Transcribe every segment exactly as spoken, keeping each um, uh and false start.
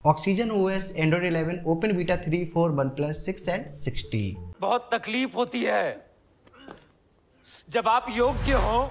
Oxygen OS Android eleven open beta three four OnePlus six and sixty. बहुत तकलीफ होती है जब आप योग्य हो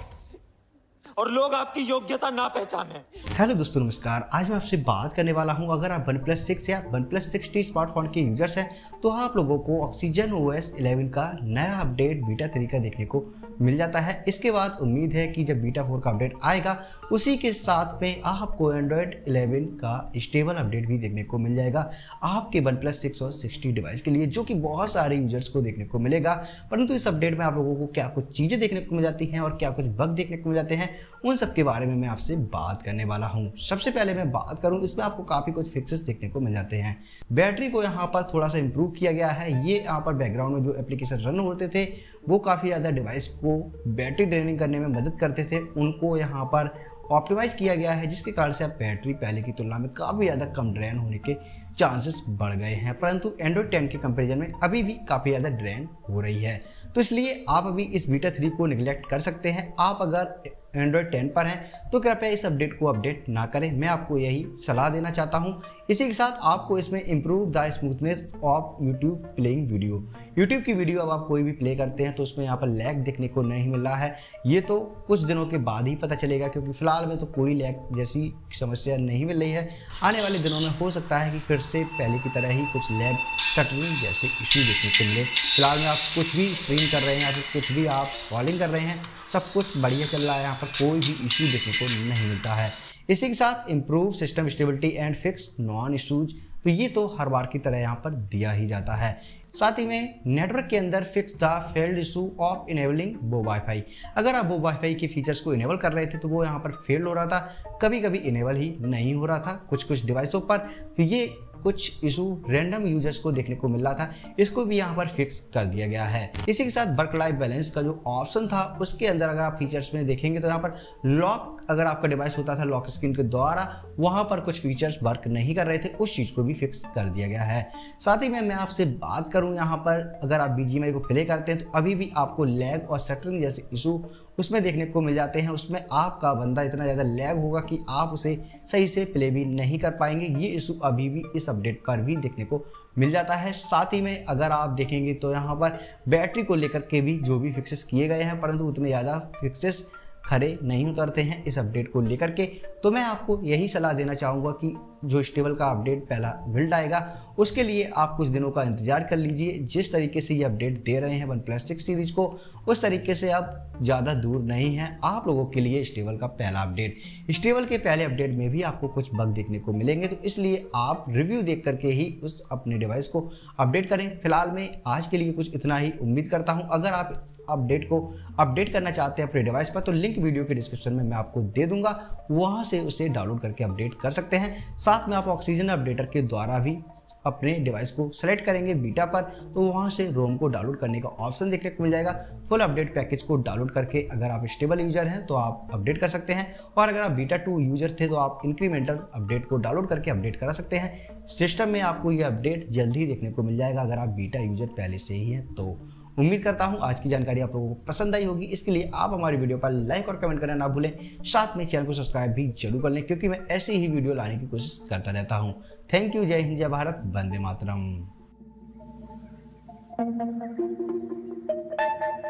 और लोग आपकी योग्यता ना पहचाने। हेलो दोस्तों नमस्कार, आज मैं आपसे बात करने वाला हूं अगर आप वन प्लस सिक्स या वन प्लस सिक्सटी स्मार्टफोन के यूजर्स हैं तो आप लोगों को ऑक्सीजन ओएस इलेवन का नया अपडेट बीटा थ्री का देखने को मिल जाता है। इसके बाद उम्मीद है कि जब बीटा फोर का अपडेट आएगा उसी के साथ में आपको एंड्रॉइड इलेवन का स्टेबल अपडेट भी देखने को मिल जाएगा आपके वन प्लस सिक्स और सिक्सटी डिवाइस के लिए, जो कि बहुत सारे यूजर्स को देखने को मिलेगा। परंतु इस अपडेट में आप लोगों को क्या कुछ चीज़ें देखने को मिल जाती हैं और क्या कुछ बग देखने को मिल जाते हैं, उन सब के बारे में मैं आपसे बात करने वाला हूं। सबसे पहले मैं बात करूं, इसमें आपको काफ़ी कुछ फिक्सेस देखने को मिल जाते हैं। बैटरी को यहाँ पर थोड़ा सा इंप्रूव किया गया है। ये यहाँ पर बैकग्राउंड में जो एप्लीकेशन रन होते थे वो काफ़ी ज़्यादा डिवाइस को बैटरी ड्रेनिंग करने में मदद करते थे, उनको यहाँ पर ऑप्टिमाइज किया गया है, जिसके कारण से अब बैटरी पहले की तुलना में काफ़ी ज़्यादा कम ड्रेन होने के चांसेस बढ़ गए हैं। परंतु एंड्रॉइड टेन के कंपैरिजन में अभी भी काफ़ी ज़्यादा ड्रेन हो रही है, तो इसलिए आप अभी इस बीटा थ्री को निगलेक्ट कर सकते हैं। आप अगर एंड्रॉइड टेन पर हैं तो कृपया इस अपडेट को अपडेट ना करें, मैं आपको यही सलाह देना चाहता हूं। इसी के साथ आपको इसमें improve the smoothness of YouTube playing video. YouTube की वीडियो अब आप कोई भी प्ले करते हैं तो उसमें यहाँ पर लैग देखने को नहीं मिल रहा है। ये तो कुछ दिनों के बाद ही पता चलेगा, क्योंकि फिलहाल में तो कोई लैग जैसी समस्या नहीं मिल रही है। आने वाले दिनों में हो सकता है कि फिर से पहले की तरह ही कुछ लैग शटरिंग जैसे इशू देखने को मिले। फिलहाल में आप कुछ भी स्ट्रीम कर रहे हैं या फिर कुछ भी आप स्क्रॉलिंग कर रहे हैं, सब कुछ बढ़िया चल रहा है, यहाँ पर कोई भी इशू देखने को नहीं मिलता है। इसी के साथ improve system stability and fix known issues, तो ये तो हर बार की तरह यहाँ पर दिया ही जाता है। साथ ही में नेटवर्क के अंदर fix the failed issue of enabling वो वाईफाई। अगर आप वो वाईफाई के फीचर्स को इनेबल कर रहे थे तो वो यहाँ पर फेल्ड हो रहा था, कभी कभी इनेबल ही नहीं हो रहा था कुछ कुछ डिवाइसों पर, तो ये कुछ इशू रैंडम यूजर्स को देखने को मिल रहा था, इसको भी यहाँ पर फिक्स कर दिया गया है। इसी के साथ वर्क लाइफ बैलेंस का जो ऑप्शन था उसके अंदर अगर आप फीचर्स में देखेंगे तो यहाँ पर लॉक, अगर आपका डिवाइस होता था लॉक स्क्रीन के द्वारा, वहाँ पर कुछ फीचर्स वर्क नहीं कर रहे थे, उस चीज़ को भी फिक्स कर दिया गया है। साथ ही में मैं आपसे बात करूँ यहाँ पर, अगर आप बीजीएमआई को प्ले करते हैं तो अभी भी आपको लैग और शटरिंग जैसे इशू उसमें देखने को मिल जाते हैं। उसमें आपका बंदा इतना ज़्यादा लैग होगा कि आप उसे सही से प्ले भी नहीं कर पाएंगे। ये इशू अभी भी इस अपडेट पर भी देखने को मिल जाता है। साथ ही में अगर आप देखेंगे तो यहाँ पर बैटरी को लेकर के भी जो भी फिक्सेस किए गए हैं, परंतु उतने ज़्यादा फिक्सेस खरे नहीं उतरते हैं इस अपडेट को लेकर के। तो मैं आपको यही सलाह देना चाहूँगा कि जो स्टेबल का अपडेट पहला बिल्ड आएगा उसके लिए आप कुछ दिनों का इंतजार कर लीजिए। जिस तरीके से ये अपडेट दे रहे हैं वन प्लस सिक्स सीरीज को, उस तरीके से आप ज़्यादा दूर नहीं हैं आप लोगों के लिए स्टेबल का पहला अपडेट। स्टेबल के पहले अपडेट में भी आपको कुछ बग देखने को मिलेंगे, तो इसलिए आप रिव्यू देख करके ही उस अपने डिवाइस को अपडेट करें। फिलहाल मैं आज के लिए कुछ इतना ही उम्मीद करता हूँ। अगर आप इस अपडेट को अपडेट करना चाहते हैं अपने डिवाइस पर तो लिंक वीडियो के डिस्क्रिप्शन में मैं आपको दे दूंगा, वहाँ से उसे डाउनलोड करके अपडेट कर सकते हैं। साथ में आप ऑक्सीजन अपडेटर के द्वारा भी अपने डिवाइस को सेलेक्ट करेंगे बीटा पर तो वहाँ से रोम को डाउनलोड करने का ऑप्शन देखने को मिल जाएगा। फुल अपडेट पैकेज को डाउनलोड करके अगर आप स्टेबल यूजर हैं तो आप अपडेट कर सकते हैं, और अगर आप बीटा टू यूजर थे तो आप इंक्रीमेंटल अपडेट को डाउनलोड करके अपडेट करा सकते हैं। सिस्टम में आपको ये अपडेट जल्द ही देखने को मिल जाएगा अगर आप बीटा यूजर पहले से ही हैं तो। उम्मीद करता हूं आज की जानकारी आप लोगों को पसंद आई होगी। इसके लिए आप हमारी वीडियो पर लाइक और कमेंट करना ना भूलें, साथ में चैनल को सब्सक्राइब भी जरूर कर लें, क्योंकि मैं ऐसे ही वीडियो लाने की कोशिश करता रहता हूं। Thank you. जय हिंद, जय भारत, वंदे मातरम।